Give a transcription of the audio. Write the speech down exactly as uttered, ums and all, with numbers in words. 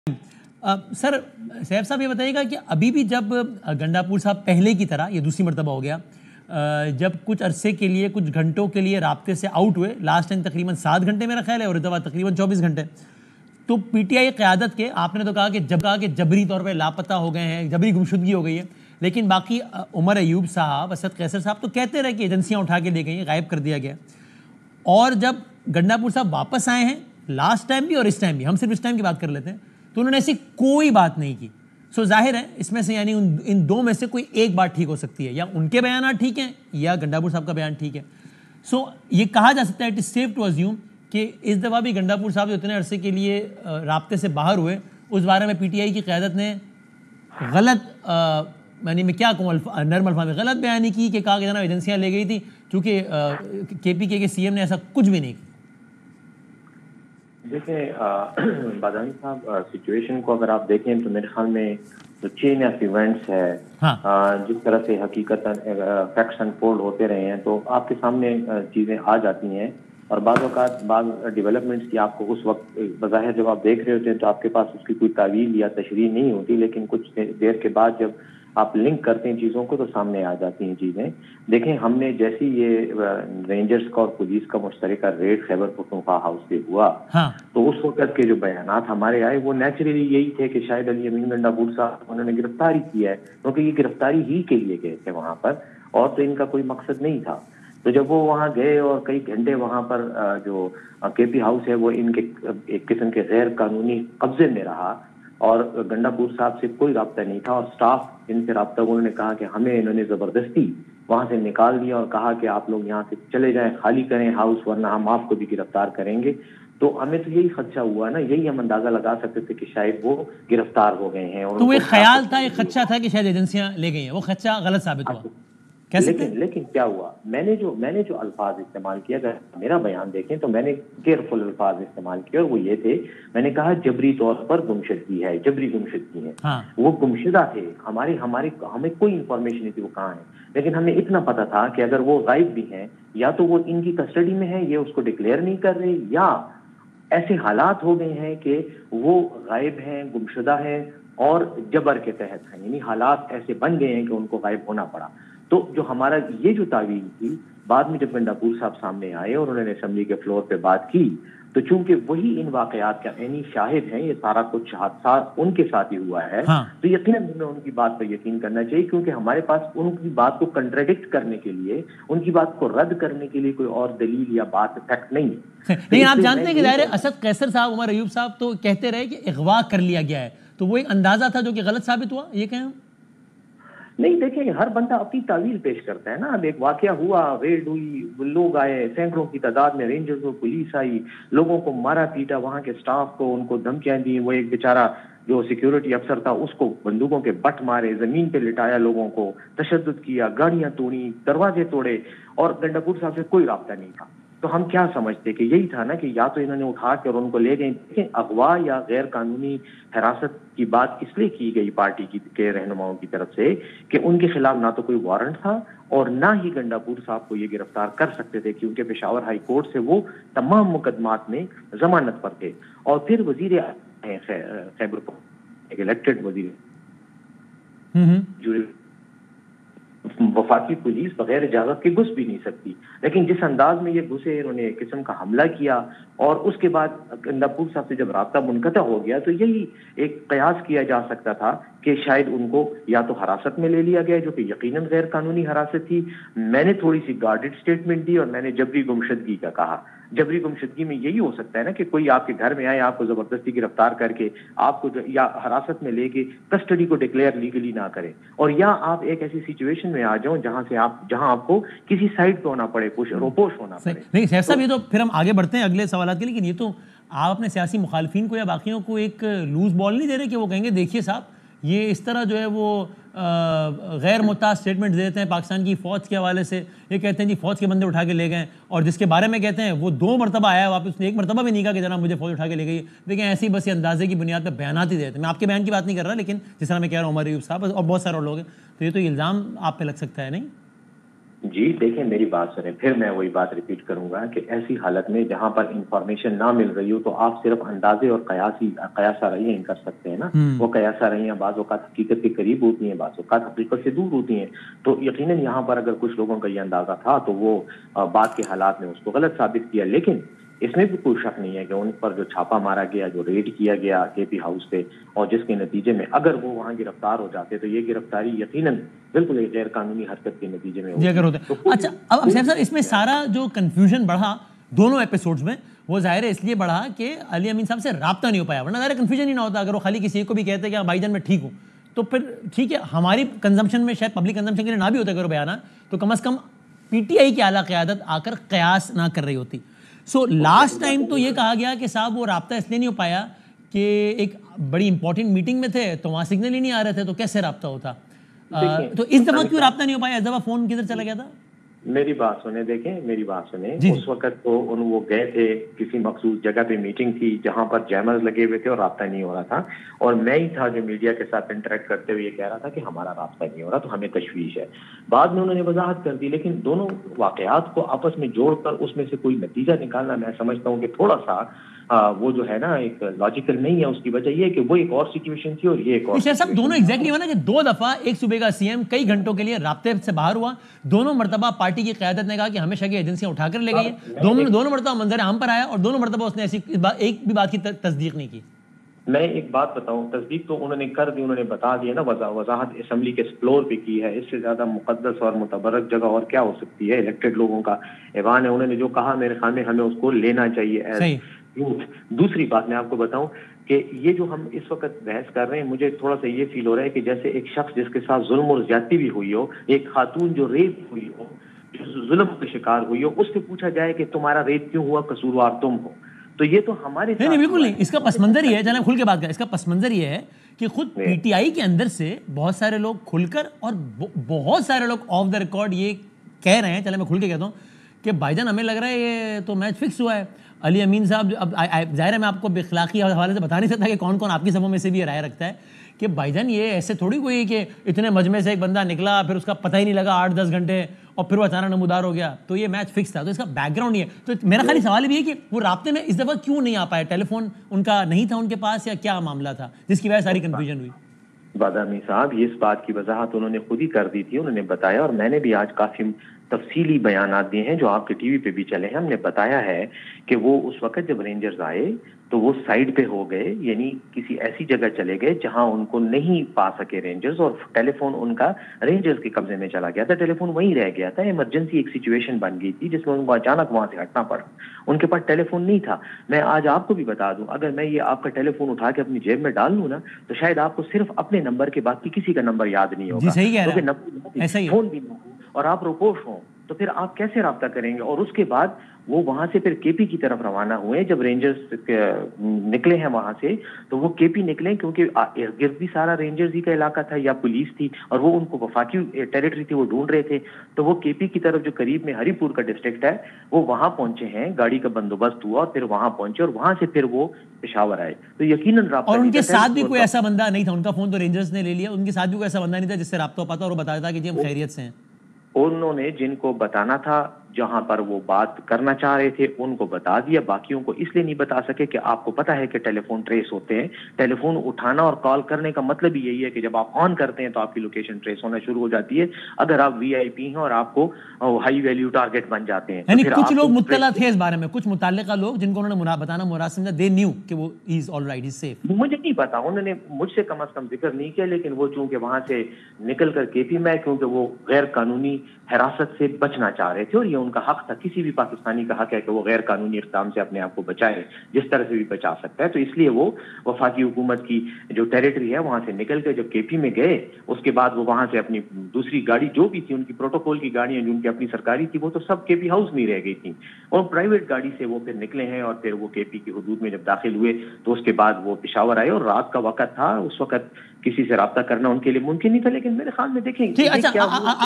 سر safe صاحب یہ بتائیے گا کہ ابھی بھی جب گنڈاپور صاحب پہلے کی طرح یہ دوسری مرتبہ ہو گیا جب کچھ عرصے کے لیے کچھ گھنٹوں کے لیے رابطے سے آؤٹ ہوئے، لاسٹ ٹائم تقریباً سات گھنٹے میرا خیال ہے اور اس دفعہ تقریباً چوبیس گھنٹے، تو پی ٹی آئی قیادت کے آپ نے تو کہا کہ جب کہا کہ جبری طور پہ لاپتہ ہو گئے ہیں، جبری گمشدگی ہو گئی ہے، لیکن باقی عمر ایوب صاحب، اسد قیصر صاحب تو کہتے رہے کہ ایجنسیاں اٹھا کے لے گئی ہیں، غائب کر دیا گیا، اور جب گنڈاپور صاحب واپس آئے ہیں لاسٹ ٹائم بھی اور اس ٹائم بھی، ہم صرف اس ٹائم کی بات کر لیتے ہیں، تو انہوں نے ایسی کوئی بات نہیں کی. سو ظاہر ہے اس میں سے یعنی ان دو میں سے کوئی ایک بات ٹھیک ہو سکتی ہے، یا ان کے بیانات ٹھیک ہیں یا گنڈاپور صاحب کا بیان ٹھیک ہے. سو یہ کہا جا سکتا ہے it is safe to assume کہ اس دفعہ بھی گنڈاپور صاحب جو اتنے عرصے کے لیے رابطے سے باہر ہوئے اس بارے میں پی ٹی آئی کی قیادت نے غلط یعنی میں کیا کہوں نرم الفاظ میں غلط بیانی کی کہ کہا کہ جناب ایجنسیاں لے گئی تھی، چونکہ کے پی کے کے سی ایم نے ایسا کچھ بھی نہیں کیا. دیکھیں بادانی صاحب، سچویشن کو اگر آپ دیکھیں تو میرے خیال میں جو چین آف ایونٹس ہے، جس طرح سے حقیقت فیکٹس انفولڈ ہوتے رہے ہیں تو آپ کے سامنے چیزیں آ جاتی ہیں، اور بعض اوقات بعض ڈیولپمنٹس کی آپ کو اس وقت بظاہر جب آپ دیکھ رہے ہوتے ہیں تو آپ کے پاس اس کی کوئی تعویل یا تشریح نہیں ہوتی، لیکن کچھ دیر کے بعد جب آپ لنک کرتے ہیں چیزوں کو تو سامنے آ جاتی ہیں چیزیں. دیکھیں ہم نے جیسی یہ رینجرز کا اور پولیس کا مشترکہ ریڈ خیبر پختونخوا ہاؤس سے ہوا تو اس وقت کے جو بیانات ہمارے آئے وہ نیچرلی یہی تھے کہ شاید علی امین گنڈاپور صاحب انہوں نے گرفتاری کی ہے، کیونکہ یہ گرفتاری ہی کے لیے گئے تھے وہاں پر، اور تو ان کا کوئی مقصد نہیں تھا. تو جب وہ وہاں گئے اور کئی گھنٹے وہاں پر جو کے پی ہاؤس ہے وہ ان کے ایک قسم کے غیر قانونی قبضے میں رہا اور گنڈاپور صاحب سے کوئی رابطہ نہیں تھا، اور سٹاف ان سے رابطہ انہوں نے کہا کہ ہمیں انہوں نے زبردستی وہاں سے نکال دیا اور کہا کہ آپ لوگ یہاں سے چلے جائیں، خالی کریں ہاؤس، ورنہ ہم آپ کو بھی گرفتار کریں گے. تو ہمیں تو یہی خدشہ ہوا نا، یہی ہم اندازہ لگا سکتے تھے کہ شاید وہ گرفتار ہو گئے ہیں. تو وہ ایک خیال تھا، ایک خدشہ تھا کہ شاید ایجنسیاں لے گئی ہیں، وہ خدشہ غلط ثابت ہوا. لیکن لیکن کیا ہوا، میں نے جو میں نے جو الفاظ استعمال کیا، اگر میرا بیان دیکھیں تو میں نے کیئرفل الفاظ استعمال کیے، اور وہ یہ تھے، میں نے کہا جبری طور پر گمشدگی ہے، جبری گمشدگی ہے. وہ گمشدہ تھے، ہماری ہماری ہمیں کوئی انفارمیشن نہیں تھی وہ کہاں ہیں، لیکن ہمیں اتنا پتا تھا کہ اگر وہ غائب بھی ہیں یا تو وہ ان کی کسٹڈی میں ہیں، یہ اس کو ڈکلیئر نہیں کر رہے، یا ایسے حالات ہو گئے ہیں کہ وہ غائب ہیں، گمشدہ ہیں اور جبر کے تحت ہیں، یعنی حالات ایسے بن گئے ہیں کہ ان کو غائب ہونا پڑا. تو جو ہمارا یہ جو تعویل تھی، بعد میں جب گنڈاپور صاحب سامنے آئے اور انہوں نے اسمبلی کے فلور پہ بات کی تو چونکہ وہی ان واقعات کا عینی شاہد ہیں، یہ سارا کچھ حادثات ان کے ساتھ ہی ہوا ہے، تو یقیناً ہمیں ان کی بات پر یقین کرنا چاہیے، کیونکہ ہمارے پاس ان کی بات کو کنٹراڈکٹ کرنے کے لیے، ان کی بات کو رد کرنے کے لیے کوئی اور دلیل یا بات فیکٹ نہیں ہے. لیکن آپ جانتے ہیں کہ ظاہر اسد قیصر صاحب، عمر ایوب صاحب تو کہتے رہے کہ اغوا کر لیا گیا ہے، تو وہ ایک اندازہ تھا جو کہ غلط ثابت ہوا، یہ کہیں نہیں. دیکھیں ہر بندہ اپنی تعویل پیش کرتا ہے نا. اب ایک واقعہ ہوا، ریڈ ہوئی، لوگ آئے، سینکڑوں کی تعداد میں رینجرز اور پولیس آئی، لوگوں کو مارا پیٹا، وہاں کے سٹاف کو ان کو دھمکیاں دی، وہ ایک بیچارہ جو سیکیورٹی افسر تھا اس کو بندوقوں کے بٹ مارے، زمین پہ لٹایا، لوگوں کو تشدد کیا، گاڑیاں توڑی، دروازے توڑے، اور گنڈاپور صاحب سے کوئی رابطہ نہیں تھا. تو ہم کیا سمجھتے کہ یہی تھا نا کہ یا تو انہوں نے اٹھا کے اور ان کو لے گئے. دیکھیں اغوا یا غیر قانونی حراست کی بات اس لیے کی گئی پارٹی کی کے رہنماؤں کی طرف سے کہ ان کے خلاف نہ تو کوئی وارنٹ تھا اور نہ ہی گنڈاپور صاحب کو یہ گرفتار کر سکتے تھے، کیونکہ پشاور ہائی کورٹ سے وہ تمام مقدمات میں ضمانت پر تھے. اور پھر وزیر خیبر ایک الیکٹڈ وزیر وفاقی پولیس بغیر اجازت کے گھس بھی نہیں سکتی، لیکن جس انداز میں یہ گھسے، انہوں نے ایک قسم کا حملہ کیا، اور اس کے بعد گنڈاپور صاحب سے جب رابطہ منقطع ہو گیا تو یہی ایک قیاس کیا جا سکتا تھا کہ شاید ان کو یا تو حراست میں لے لیا گیا، جو کہ یقیناً غیر قانونی حراست تھی. میں نے تھوڑی سی گارڈڈ سٹیٹمنٹ دی اور میں نے جبری گمشدگی کا کہا. جبری گمشدگی میں یہی ہو سکتا ہے نا کہ کوئی آپ کے گھر میں آئے، آپ کو زبردستی گرفتار کر کے آپ کو یا حراست میں لے کے کسٹڈی کو ڈکلیئر لیگلی نہ کرے، اور یا آپ ایک ایسی سچویشن میں آ جاؤ جہاں سے آپ جہاں آپ کو کسی سائڈ پہ ہونا پڑے، روپوش ہونا پڑے. نہیں سیف صاحب، یہ تو پھر ہم آگے بڑھتے ہیں اگلے سوالات کے، لیکن یہ تو آپ اپنے سیاسی مخالفین کو یا باقیوں کو ایک لوز بال نہیں دے رہے کہ وہ کہیں گے دیکھیے صاحب یہ اس طرح جو ہے وہ غیر محتاط سٹیٹمنٹ دیتے ہیں پاکستان کی فوج کے حوالے سے، یہ کہتے ہیں جی فوج کے بندے اٹھا کے لے گئے، اور جس کے بارے میں کہتے ہیں وہ دو مرتبہ آیا واپس، ایک مرتبہ بھی نہیں کہا کہ جناب مجھے فوج اٹھا کے لے گئی. دیکھیں ایسی بس یہ اندازے کی بنیاد پہ بیانات ہی دیتے ہیں. میں آپ کے بیان کی بات نہیں کر رہا، لیکن جس طرح میں کہہ رہا ہوں عمر ایوب صاحب اور بہت سارے لوگ ہیں، تو یہ تو الزام آپ پہ لگ سکتا ہے نہیں؟ جی دیکھیں میری بات سنیں، پھر میں وہی بات ریپیٹ کروں گا کہ ایسی حالت میں جہاں پر انفارمیشن نہ مل رہی ہو تو آپ صرف اندازے اور قیاسی قیاسہ رہیاں کر سکتے ہیں نا. وہ قیاسہ رہیاں بعض اوقات حقیقت کے قریب ہوتی ہیں، بعض اوقات حقیقت سے دور ہوتی ہیں. تو یقیناً یہاں پر اگر کچھ لوگوں کا یہ اندازہ تھا تو وہ بعد کے حالات میں اس کو غلط ثابت کیا. لیکن اس میں بھی کوئی شک نہیں ہے کہ ان پر جو چھاپا مارا گیا، جو ریڈ کیا گیا کے پی ہاؤس پہ، اور جس کے نتیجے میں اگر وہ وہاں گرفتار ہو جاتے تو یہ گرفتاری یقیناً بالکل ایک غیر قانونی حرکت کے نتیجے میں جی اگر ہوتے. اچھا اب سیف صاحب اس میں سارا جو کنفیوژن بڑھا دونوں ایپیسوڈز میں، وہ ظاہر ہے اس لیے بڑھا کہ علی امین صاحب سے رابطہ نہیں ہو پایا، ورنہ ظاہر کنفیوژن ہی نہ ہوتا. اگر وہ خالی کسی کو بھی کہتے کہ بھائی جان میں ٹھیک ہوں تو پھر ٹھیک ہے، ہماری کنزمپشن میں شاید پبلک کنزمپشن کے لیے نہ بھی ہوتا اگر وہ بیانات، تو کم از کم پی ٹی آئی کی اعلیٰ قیادت آ کر قیاس نہ کر رہی ہوتی. سو لاسٹ ٹائم تو یہ کہا گیا کہ صاحب وہ رابطہ اس لیے نہیں ہو پایا کہ ایک بڑی امپورٹنٹ میٹنگ میں تھے تو وہاں سگنل ہی نہیں آ رہے تھے، تو کیسے رابطہ ہوتا؟ تو اس دفعہ کیوں رابطہ نہیں ہو پایا؟ اس دفعہ فون کدھر چلا گیا تھا؟ میری بات سنیں، دیکھیں میری بات سنیں. اس وقت تو ان وہ گئے تھے کسی مخصوص جگہ پہ، میٹنگ تھی جہاں پر جیمرز لگے ہوئے تھے اور رابطہ نہیں ہو رہا تھا، اور میں ہی تھا جو میڈیا کے ساتھ انٹریکٹ کرتے ہوئے یہ کہہ رہا تھا کہ ہمارا رابطہ نہیں ہو رہا تو ہمیں تشویش ہے. بعد میں انہوں نے وضاحت کر دی، لیکن دونوں واقعات کو آپس میں جوڑ کر اس میں سے کوئی نتیجہ نکالنا میں سمجھتا ہوں کہ تھوڑا سا وہ جو ہے نا ایک لاجیکل نہیں ہے. اس کی وجہ یہ ہے کہ وہ ایک اور سچویشن تھی اور یہ ایک اور صاحب دونوں ایگزیکٹلی ہوا نا کہ دو دفعہ ایک صوبے کا سی ایم کئی گھنٹوں کے لیے رابطے سے باہر ہوا. دونوں مرتبہ پارٹی کی قیادت نے کہا کہ ہمیشہ کی ایجنسیاں اٹھا کر لے گئی ہیں. دونوں دونوں مرتبہ منظر عام پر آیا اور دونوں مرتبہ اس نے ایسی ایک بھی بات کی تصدیق نہیں کی. میں ایک بات بتاؤں، تصدیق تو انہوں نے کر دی، انہوں نے بتا دیا نا، وضاحت اسمبلی کے فلور پہ کی ہے. اس سے زیادہ مقدس اور متبرک جگہ اور کیا ہو سکتی ہے؟ الیکٹڈ لوگوں کا ایوان ہے، انہوں نے جو کہا میرے خیال میں ہمیں اس کو لینا چاہیے. دوسری بات میں آپ کو بتاؤں کہ یہ جو ہم اس وقت بحث کر رہے ہیں، مجھے تھوڑا سا یہ فیل ہو رہا ہے کہ جیسے ایک شخص جس کے ساتھ ظلم اور زیادتی بھی ہوئی ہو، ایک خاتون جو ریپ ہوئی ہو، جو ظلم کا شکار ہوئی ہو، اس سے پوچھا جائے کہ تمہارا ریپ کیوں ہوا، قصوروار تم ہو. تو یہ تو ہمارے نہیں نہیں بالکل نہیں. اس کا پس منظر یہ ہے، چلیں کھل کے بات کریں، اس کا پس منظر یہ ہے کہ خود پی ٹی آئی کے اندر سے بہت سارے لوگ کھل کر اور بہت سارے لوگ آف دا ریکارڈ یہ کہہ رہے ہیں، چلیں میں کھل کے کہتا ہوں کہ بھائی جان ہمیں لگ رہا ہے یہ تو میچ فکس ہوا ہے. علی امین صاحب، اب ظاہر ہے میں آپ کو اخلاقی حوالے سے بتا نہیں سکتا کہ کون کون آپ کی صفوں میں سے بھی یہ رائے رکھتا ہے کہ بھائی جان یہ ایسے تھوڑی کوئی کہ اتنے مجمع سے ایک بندہ نکلا پھر اس کا پتہ ہی نہیں لگا آٹھ دس گھنٹے اور پھر وہ اچانک نمودار ہو گیا تو یہ میچ فکس تھا. تو اس کا بیک گراؤنڈ یہ ہے. تو میرا خالی سوال بھی ہے کہ وہ رابطے میں اس دفعہ کیوں نہیں آ پائے؟ ٹیلی فون ان کا نہیں تھا ان کے پاس یا کیا معاملہ تھا جس کی وجہ سے ساری کنفیوژن ہوئی؟ بادامی صاحب اس بات کی وضاحت انہوں نے خود ہی کر دی تھی. انہوں نے بتایا، اور میں نے بھی آج کافی تفصیلی بیانات دیے ہیں جو آپ کے ٹی وی پہ بھی چلے ہیں. ہم نے بتایا ہے کہ وہ اس وقت جب رینجرز آئے تو وہ سائڈ پہ ہو گئے، یعنی کسی ایسی جگہ چلے گئے جہاں ان کو نہیں پا سکے رینجرز، اور ٹیلی فون ان کا رینجرز کے قبضے میں چلا گیا تھا. ٹیلی فون وہیں رہ گیا تھا. ایمرجنسی ایک سچویشن بن گئی تھی جس میں ان کو اچانک وہاں سے ہٹنا پڑا. ان کے پاس ٹیلی فون نہیں تھا. میں آج آپ کو بھی بتا دوں، اگر میں یہ آپ کا ٹیلی فون اٹھا کے اپنی جیب میں ڈال لوں نا تو شاید آپ کو صرف اپنے نمبر کے باقی کسی کا نمبر یاد نہیں ہوگا، کیونکہ فون بھی نہ ہو اور آپ روپوش ہوں تو پھر آپ کیسے رابطہ کریں گے؟ اور اس کے بعد وہ وہاں سے پھر کے پی کی طرف روانہ ہوئے. جب رینجرز نکلے ہیں وہاں سے تو وہ کے پی نکلے کیونکہ ارد گرد بھی سارا رینجرز ہی کا علاقہ تھا یا پولیس تھی اور وہ ان کو وفاقی ٹیریٹری تھی وہ ڈھونڈ رہے تھے. تو وہ کے پی کی طرف جو قریب میں ہری پور کا ڈسٹرکٹ ہے وہ وہاں پہنچے ہیں، گاڑی کا بندوبست ہوا اور پھر وہاں پہنچے اور وہاں سے پھر وہ پشاور آئے. تو یقیناً رابطہ، اور ان کے ساتھ بھی کوئی ایسا بندہ نہیں تھا، ان کا فون تو رینجرز نے لے لیا، ان کے ساتھ بھی کوئی ایسا بندہ نہیں تھا جس سے رابطہ ہو پاتا اور وہ بتایا تھا کہ جی ہم خیریت سے ہیں. انہوں نے جن کو بتانا تھا، جہاں پر وہ بات کرنا چاہ رہے تھے ان کو بتا دیا، باقیوں کو اس لیے نہیں بتا سکے کہ آپ کو پتا ہے کہ ٹیلی فون ٹریس ہوتے ہیں. ٹیلی فون اٹھانا اور کال کرنے کا مطلب ہی یہی ہے کہ جب آپ آن کرتے ہیں تو آپ کی لوکیشن ٹریس ہونا شروع ہو جاتی ہے اگر آپ وی آئی پی ہیں اور آپ کو ہائی ویلیو ٹارگٹ بن جاتے ہیں. یعنی کچھ لوگ مطلع تھے اس بارے میں، کچھ متعلقہ لوگ جن کو انہوں نے بتانا مراد سمجھا، دے نیو کہ وہ از آل رائٹ، از سیف. مجھے نہیں پتا، انہوں نے مجھ سے کم از کم ذکر نہیں کیا، لیکن وہ چونکہ وہاں سے نکل کر کے پی میں، کیونکہ وہ غیر قانونی حراست سے بچنا چاہ رہے تھے اور یہ ان کا حق تھا. کسی بھی پاکستانی کا حق ہے کہ وہ غیر قانونی اقدام سے اپنے آپ کو بچائے، جس طرح سے بھی بچا سکتا ہے. تو اس لیے وہ وفاقی حکومت کی جو ٹیریٹری ہے وہاں سے نکل کے جب کے پی میں گئے، اس کے بعد وہ وہاں سے اپنی دوسری گاڑی جو بھی تھی، ان کی پروٹوکول کی گاڑیاں جو ان کی اپنی سرکاری تھی، وہ تو سب کے پی ہاؤس میں رہ گئی تھی، اور پرائیویٹ گاڑی سے وہ پھر نکلے ہیں اور پھر وہ کے پی کی حدود میں جب داخل ہوئے تو اس کے بعد وہ پشاور آئے. اور رات کا وقت تھا، اس وقت کسی سے رابطہ کرنا ان کے لیے ممکن نہیں تھا. لیکن میرے خیال میں دیکھیں